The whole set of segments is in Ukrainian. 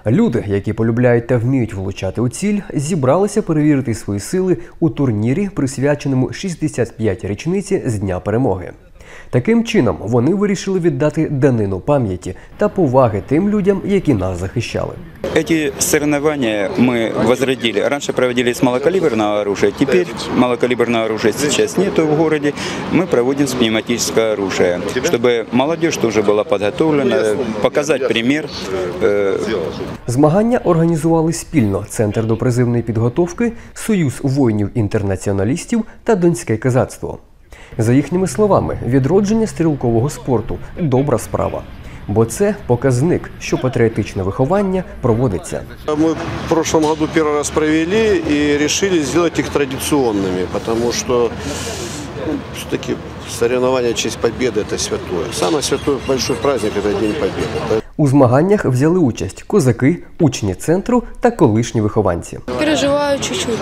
Люди, які полюбляють та вміють влучати у ціль, зібралися перевірити свої сили у турнірі, присвяченому 65-й річниці з Дня Перемоги. Таким чином, вони вирішили віддати данину пам'яті та поваги тим людям, які нас захищали. Эти соревнования мы возродили. Раньше проводили с малокалиберного оружия, теперь малокалиберного оружия сейчас нету в городе. Мы проводим с пневматического оружия, чтобы молодежь тоже была подготовлена, показать пример. Змагання організували спільно Центр допризивної підготовки, Союз воїнів-інтернаціоналістів та Донське козацтво. За їхніми словами, відродження стрілкового спорту – добра справа. Бо це показник, що патріотичне виховання проводиться. Ми в прошлом году перший раз провели і вирішили зробити їх традиційними, тому що все-таки соревновання в честь победы – це святое. Саме святой великий праздник – це День Победы. У змаганнях взяли участь козаки, учні центру та колишні вихованці. Переживаю чуть-чуть.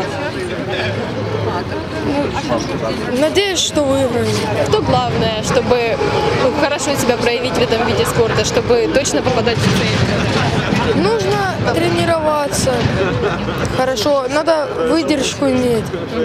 Надеюсь, что выиграю. Что главное, чтобы хорошо себя проявить в этом виде спорта, чтобы точно попадать в цель? Нужно тренироваться. Хорошо, надо выдержку иметь.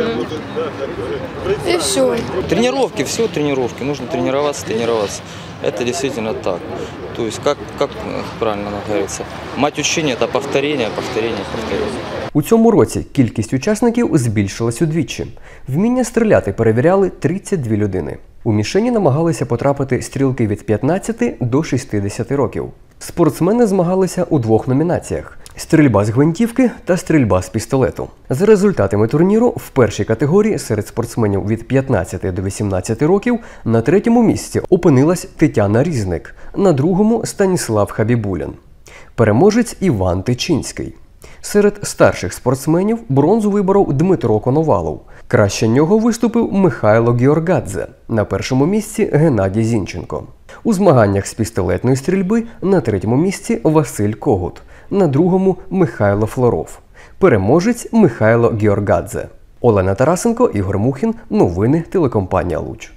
И все. Тренировки, все тренировки. Нужно тренироваться. Это действительно так. То есть, как правильно говорится, мать учения – это повторение. У цьому році кількість учасників збільшилась удвічі. Вміння стріляти перевіряли 32 людини. У мішені намагалися потрапити стрілки від 15 до 60 років. Спортсмени змагалися у двох номінаціях – стрільба з гвинтівки та стрільба з пістолету. За результатами турніру в першій категорії серед спортсменів від 15 до 18 років на третьому місці опинилась Тетяна Різник, на другому – Станіслав Хабібулін. Переможець Іван Тичинський. Серед старших спортсменів бронзу виборов Дмитро Коновалов. Краще нього виступив Михайло Георгадзе. На першому місці – Геннадій Зінченко. У змаганнях з пістолетної стрільби на третьому місці – Василь Когут. На другому – Михайло Флоров. Переможець – Михайло Георгадзе. Олена Тарасенко, Ігор Мухін. Новини телекомпанія «Луч».